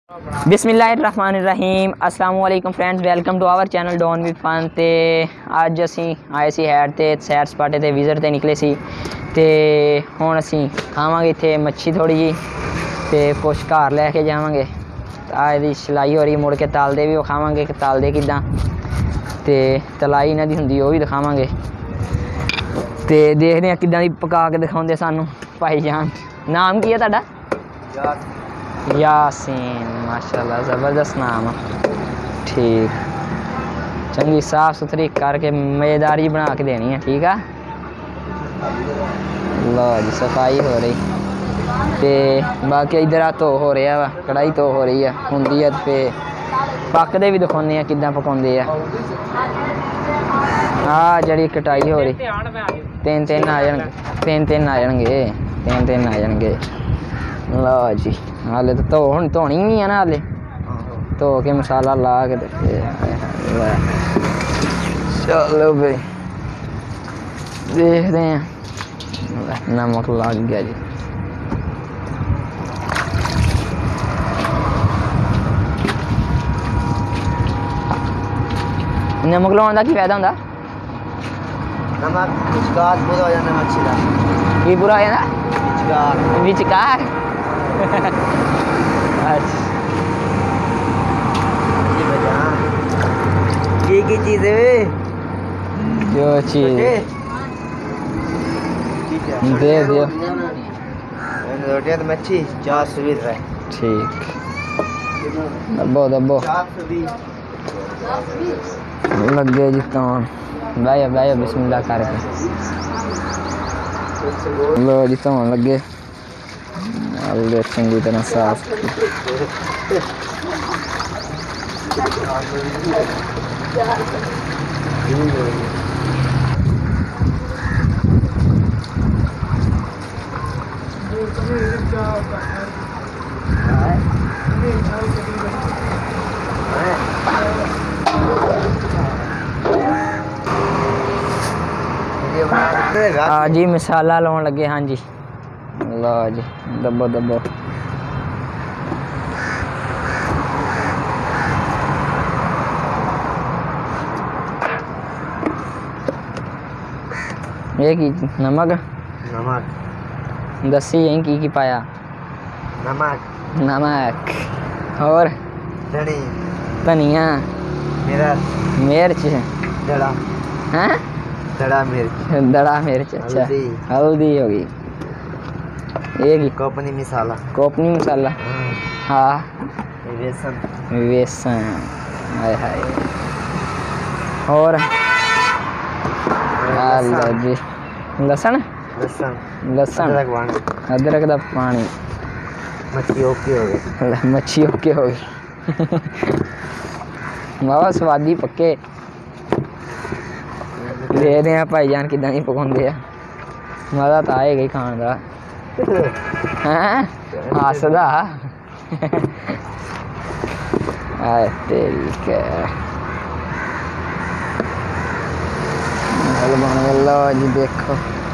बिस्मिल्लाहिर्रहमानिर्रहीम अस्सलाम वालेकुम friends welcome to our channel Dawn with fun. ते अज असी आए सी हैड ते सैर सपाटे ते विजिट ते निकले सी ते हुण असी खावांगे इत्थे मच्छी थोड़ी जी ते कुछ घर लैके जावांगे। अज दी सिलाई हो रही मुड़ के तलदे भी खावांगे कि तलदे किदां ते तलाई इन्हां दी हुंदी ओह भी दिखावांगे ते देखदे आं किदां दी पका के दिखाउंदे सानू भाईजान। नाम की है तुहाडा? यासीन, माशाल्लाह ज़बरदस्त नाम। ठीक, चंगी साफ सुथरी करके मज़ेदारी बना के देनी है। ठीक है, लो जी सफाई हो रही ते बाकी इधर धो हो रहा वा, कढ़ाई धो हो रही है होंगी है ते पकते भी दिखाने किदां पकाउंदे आ। जी कटाई हो रही तीन तीन आ जाएंगे तीन आ जाएंगे। लो जी हाले तो धोनी नहीं है ना, हाले धो के मसाला ला के चलो भाई देखते हैं। नमक लग गया जी। नमक लाने का की फायदा होंदा? नमक विचकार बुरा हो जाना मच्छी का। की बुरा हो जाना? विचकार अच्छा की चीज़ है जो चीज़ दे दियो रोटियाँ तो मच्छी 420 है। ठीक, दबो दबो लगे जी तो बह बिस्मिल्लाह करके लो जी तो लगे चंगी तरह साफ। हाँ जी मसाला लाउन लगे। हाँ जी लो जी दबो दबो ये की नमक दसी यही की पाया? नमक और धनिया मिर्च दड़ा मिर्च। अच्छा हल्दी होगी। ये की कोपनी मसाला। हाँ बेसन हाय हाय। और जी लसन अदरक का पानी। मच्छी ओके हो गई बाबा स्वादी पक्के। देखते हैं भाईजान किदां दी पकाउंदे आ। मज़ा तो आएगा ही खाने का। हसदा ठीक है। लो जी देखो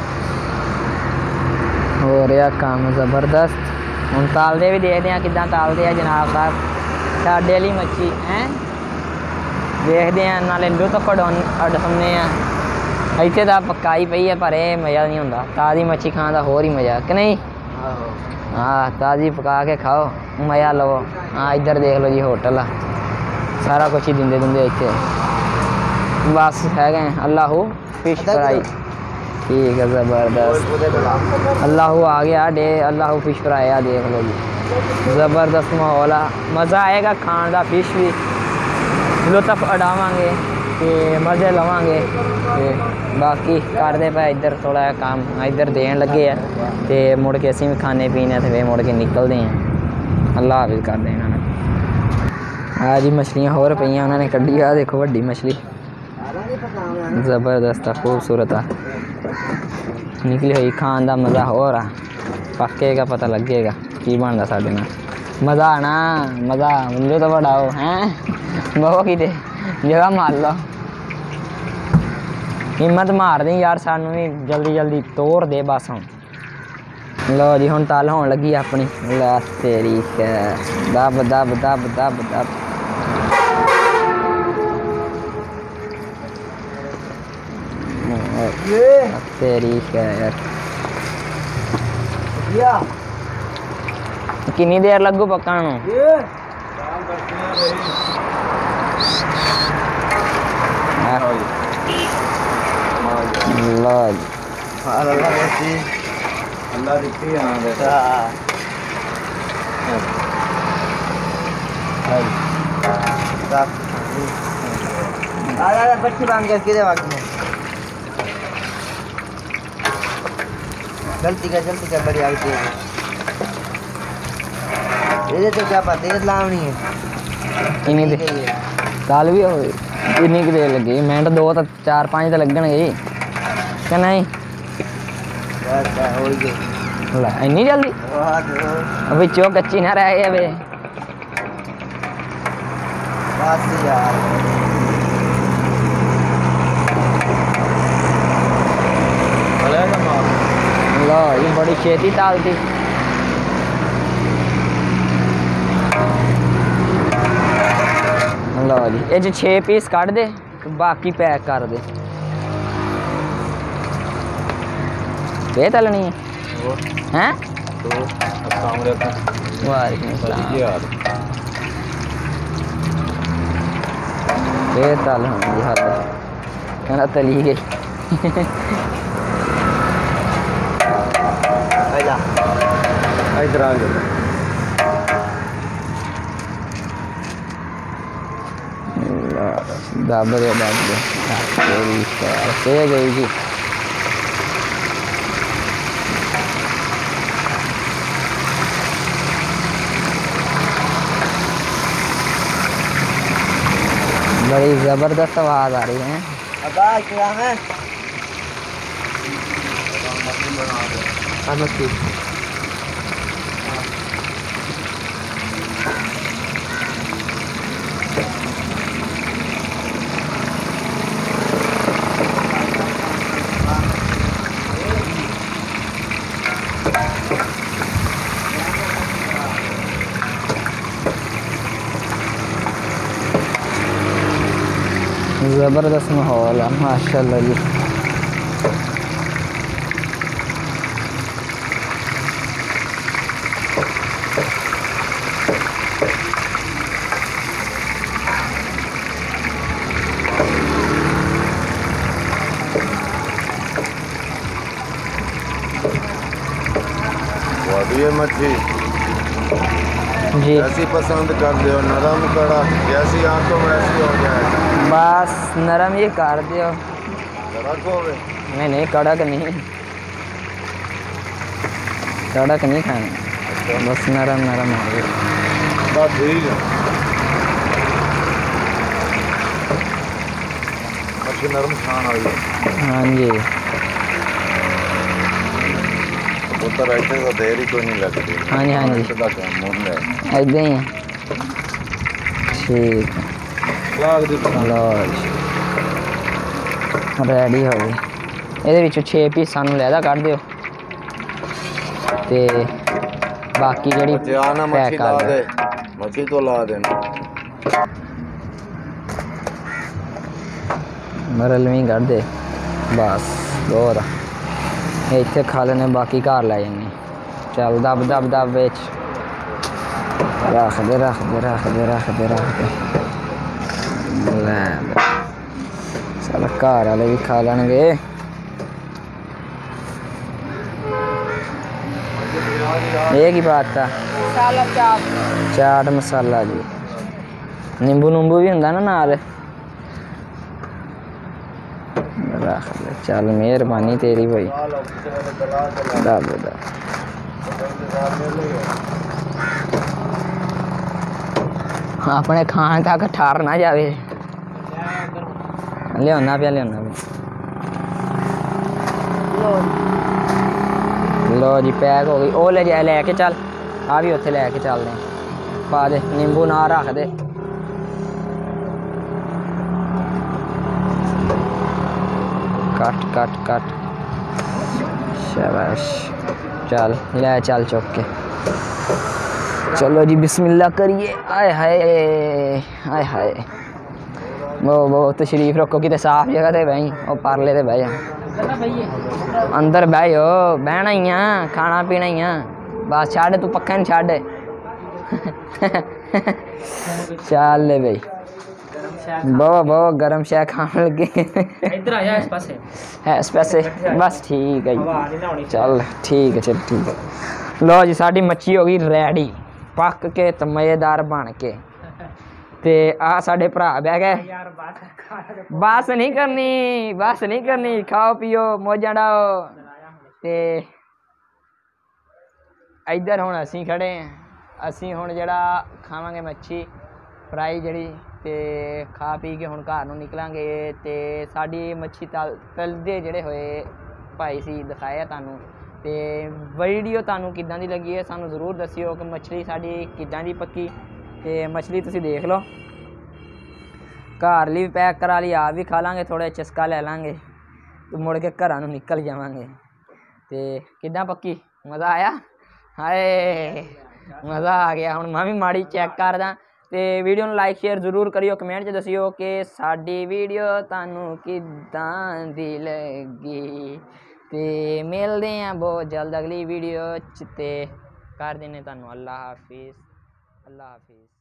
हो रहा काम ज़बरदस्त। हम तालदे भी देखते हैं किदां तालदे आ जनाब साहब साडे वाली मच्छी हैं। देखते हैं नाले लुत्फ उठाने इत्थे तो पकाई पई है पर यह मज़ा नहीं होंदा। ताज़ी मच्छी खाने का होर ही मज़ा कि नहीं? हाँ ताज़ी पका के खाओ मज़ा लो। हाँ इधर देख लो जी होटल आ सारा कुछ ही दिंदे इत्थे बस है गए। अल्लाह फिश फ्राई ठीक है ज़बरदस्त। अल्लाह आ गया डे अल्लाह फिश फ्राई आ देख लो जी ज़बरदस्त माहौल आ। मज़ा आएगा खाने का। फिश भी लुत्फ उठावांगे ते मज़े लवांगे ते बाकी करते पे इधर थोड़ा काम इधर देन लगे है ते मुड़ के असीं भी खाने पीने ते फिर मुड़ के निकलते हैं। अल्लाह हाफिज़ करते इन्होंने। जी मछलियाँ होर पईयां उन्होंने कड्ढी। आ देखो वड्डी मछली ज़बरदस्त खूबसूरत आ निकली हुई। खान का मज़ा हो रहा पक्केगा पता लगेगा की बनता साढ़े नाल। मज़ा आना मज़ा मुझे तो बढ़ाओ हैं बहु कि जगह मार लो हिम्मत मार दी यार सानू भी जल्दी तोड़ दे बस हम लो जी हुण ताल होण लगी अपनी ला तेरी दब दब दब दब दब तेरी यार कितनी देर लगू पकड़ लो अल्लाह दिखती है बच्ची बांध कर किधर वक्त में जल्दी कर बड़ी आई थी ये तो क्या पता तेज लावनी है कितनी देर ताल भी हो कितनी की देर लगी मिनट 2 तो 4-5 तो लगन गई क्या नहीं इन्नी जल्दी बिचों कच्ची ना रह गया बे बस यार लो ये बड़ी छेती ताल थी लो जी ये 6 पीस काट दे बाकी पैक कर दे ये तलनी है हैं वालेकुम सलाम ये तल होंगी हाल कहना तली गई इधर आ गया दब दे से गई जी बड़ी जबरदस्त आवाज आ रही है जबरदस्त माहौल है माशाल्लाह जी मछली जी ऐसी पसंद कर दो नरम कड़ा जैसी आंखों वैसी हो जाए बस नरम ये कर दियो कड़क होवे नहीं कड़क नहीं खाना बस नरम हो गया बस ठीक है मछली नरम खाना हो हाँ जी तो ऐसे तो देरी कोई नहीं लगती हाँ जी ऐसे ही है ठीक लो रेडी हो गई ਇਹਦੇ ਵਿੱਚੋਂ 6 ਪੀਸ ਸਾਨੂੰ ਲੈਦਾ ਕੱਢ ਦਿਓ ਤੇ ਬਾਕੀ ਜਿਹੜੀ ਜਾਨਾ ਮੱਛੀ ਲਾ ਦੇ ਮੱਛੀ ਤੋਂ ਲਾ ਦੇਣਾ ਮਰਲਵੀਂ ਕੱਢ ਦੇ ਬਸ ਹੋਰ ਇੱਥੇ ਖਾ ਲੈਣੇ ਬਾਕੀ ਘਰ ਲੈ ਜਾਂਦੇ ਚੱਲ ਦਬ ਦਬ ਦਬ ਵਿੱਚ ਰੱਖ ਦੇ ਲੈ ਸਾਲਾ ਘਰ ਵਾਲੇ ਵੀ ਖਾ ਲੈਣਗੇ ਇਹ ਕੀ ਬਾਤ ਆ ਮਸਾਲਾ ਚਾਟ ਮਸਾਲਾ ਜੀ ਨਿੰਬੂ ਨੂੰਬੂ ਵੀ ਹੁੰਦਾ ਨਾ ਨਾਲ रख ले चल मेहरबानी तेरी भाई दब अपने खान तक ठार ना जावे लिया लो जी पैक हो गई ओ ले जा लैके चल आ भी उत्थे लैके चलते पा दे नींबू ना रख दे कट शाबाश चल ले चल चुक के चलो जी बिस्मिल्लाह करिए। आए हाय आए हाय वो तशरीफ रखो कितने साफ जगह ते भाई वो पारले ते बह जा अंदर बहो बहना ही आ खाना पीना ही आ बस छड़ तू पक्का नहीं छड़ चल ले भाई बहुत गरम शाह खाने लगे इधर आ जा इस पासे है इस पासे बस ठीक है जी चल ठीक है चल ठीक है। लो जी साड़ी मच्छी हो गई रेडी पक के तो मज़ेदार बन के ते आ साडे भरा बह गए बस नहीं करनी खाओ पियो मौजां डाओ ते इधर हुण असीं खड़े हैं असीं हुण जिहड़ा खावांगे मच्छी फ्राई जिहड़ी ते खा पी के हुण घर नूं निकलांगे ते साडी मच्छी तलदे जिहड़े होए भाई सी दिखाया तुहानूं ते वीडियो तुहानूं किद्दां दी लगी है सानूं जरूर दस्सिओ कि मछली साडी किद्दां दी पक्की ते मछली तुसीं देख लो घर ली भी पैक करा ली आप भी खा लांगे थोड़ा चस्का ले लांगे तो मुड़ के घर नूं निकल जावांगे ते किद्दां पक्की मज़ा आया हाय मज़ा आ गया हुण मैं भी माड़ी चैक करदा ते वीडियो नूं लाइक शेयर जरूर करियो कमेंट च दस्सिओ कि साडी वीडियो तुहानूं किद्दां दी लगी ते मिलदे आं बहुत जल्द अगली वीडियो च ते कर दिन्ने तुहानूं अल्लाह हाफिज़।